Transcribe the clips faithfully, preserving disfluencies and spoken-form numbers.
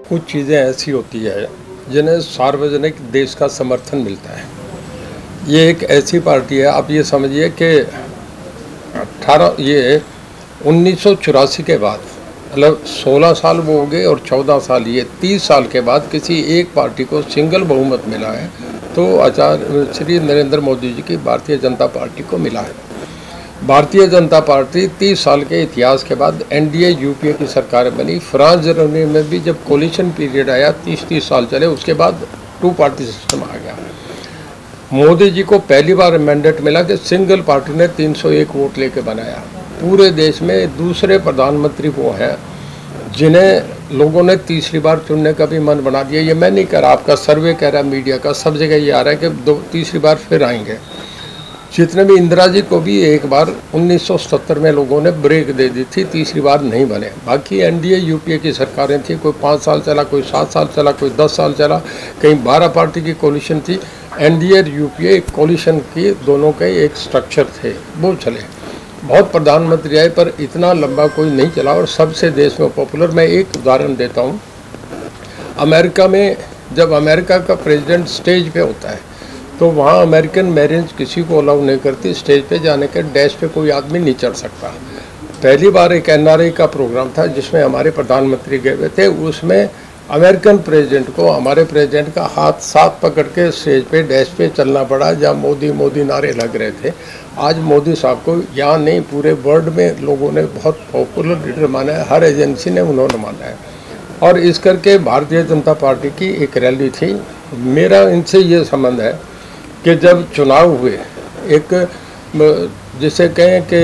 कुछ चीज़ें ऐसी होती है जिन्हें सार्वजनिक देश का समर्थन मिलता है। ये एक ऐसी पार्टी है, आप ये समझिए कि अठारह ये उन्नीस सौ चौरासी के बाद, मतलब सोलह साल वो हो गए और चौदह साल ये तीस साल के बाद किसी एक पार्टी को सिंगल बहुमत मिला है, तो आचार्य श्री नरेंद्र मोदी जी की भारतीय जनता पार्टी को मिला है। भारतीय जनता पार्टी तीस साल के इतिहास के बाद एनडीए यूपीए की सरकार बनी। फ्रांस जर्मनी में भी जब कोलिशन पीरियड आया, तीस तीस साल चले, उसके बाद टू पार्टी सिस्टम आ गया। मोदी जी को पहली बार मैंडेट मिला कि सिंगल पार्टी ने तीन सौ एक वोट लेके बनाया। पूरे देश में दूसरे प्रधानमंत्री वो हैं जिन्हें लोगों ने तीसरी बार चुनने का भी मन बना दिया। ये मैं नहीं कह रहा, आपका सर्वे कह रहा है, मीडिया का, सब जगह ये आ रहा है कि दो तीसरी बार फिर आएंगे। जितने भी इंदिरा जी को भी एक बार उन्नीस सौ सत्तर में लोगों ने ब्रेक दे दी थी, तीसरी बार नहीं बने। बाकी एनडीए यूपीए की सरकारें थी, कोई पाँच साल चला, कोई सात साल चला, कोई दस साल चला, कहीं बारह पार्टी की कोलिशन थी। एनडीए यूपीए एक कोलिशन की दोनों के एक स्ट्रक्चर थे, वो चले। बहुत प्रधानमंत्री आए पर इतना लंबा कोई नहीं चला और सबसे देश में पॉपुलर। मैं एक उदाहरण देता हूँ। अमेरिका में जब अमेरिका का प्रेसिडेंट स्टेज पे होता है तो वहाँ अमेरिकन मैरिज किसी को अलाउ नहीं करती, स्टेज पे जाने के डैश पे कोई आदमी नहीं चढ़ सकता। पहली बार एक एनआरआई का प्रोग्राम था जिसमें हमारे प्रधानमंत्री गए हुए थे। उसमें अमेरिकन प्रेसिडेंट को हमारे प्रेसिडेंट का हाथ साथ पकड़ के स्टेज पे डैश पे चलना पड़ा, जहाँ मोदी मोदी नारे लग रहे थे। आज मोदी साहब को यहाँ नहीं, पूरे वर्ल्ड में लोगों ने बहुत पॉपुलर लीडर माना है, हर एजेंसी ने उन्होंने माना है। और इस करके भारतीय जनता पार्टी की एक रैली थी। मेरा इनसे ये संबंध है कि जब चुनाव हुए, एक जिसे कहें कि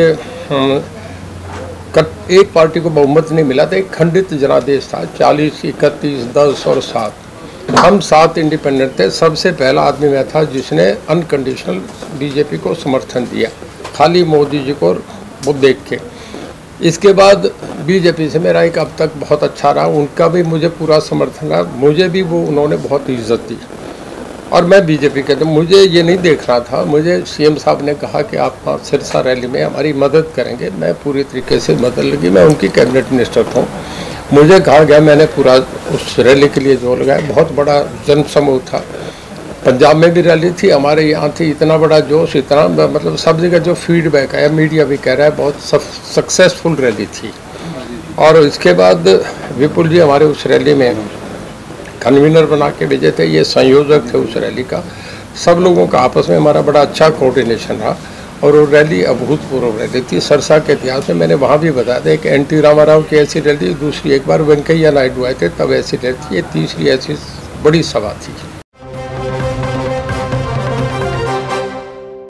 एक पार्टी को बहुमत नहीं मिला था, एक खंडित जनादेश था, चालीस, इकतीस, दस और सात। हम सात इंडिपेंडेंट थे। सबसे पहला आदमी मैं था जिसने अनकंडीशनल बीजेपी को समर्थन दिया, खाली मोदी जी को वो देख के। इसके बाद बीजेपी से मेरा एक अब तक बहुत अच्छा रहा, उनका भी मुझे पूरा समर्थन रहा, मुझे भी वो उन्होंने बहुत इज्जत दी। और मैं बीजेपी के, तो मुझे ये नहीं देखना था। मुझे सीएम साहब ने कहा कि आप सिरसा रैली में हमारी मदद करेंगे, मैं पूरी तरीके से मदद लगी। मैं उनकी कैबिनेट मिनिस्टर था। मुझे कहा गया, मैंने पूरा उस रैली के लिए जोर लगाया। बहुत बड़ा जन समूह था, पंजाब में भी रैली थी, हमारे यहाँ थी। इतना बड़ा जोश, इतना मतलब सब जगह जो फीडबैक आया, मीडिया भी कह रहा है बहुत सक्सेसफुल रैली थी। और इसके बाद विपुल जी हमारे उस रैली में कन्वीनर बना के भेजे थे, ये संयोजक थे उस रैली का। सब लोगों का आपस में हमारा बड़ा अच्छा कोऑर्डिनेशन रहा और वो रैली अभूतपूर्व रैली थी। सरसा के इतिहास में मैंने वहाँ भी बताया था कि एन टी रामाराव की ऐसी रैली, दूसरी एक बार वेंकैया नायडू आए थे तब ऐसी रैली थी, ये तीसरी ऐसी बड़ी सभा थी।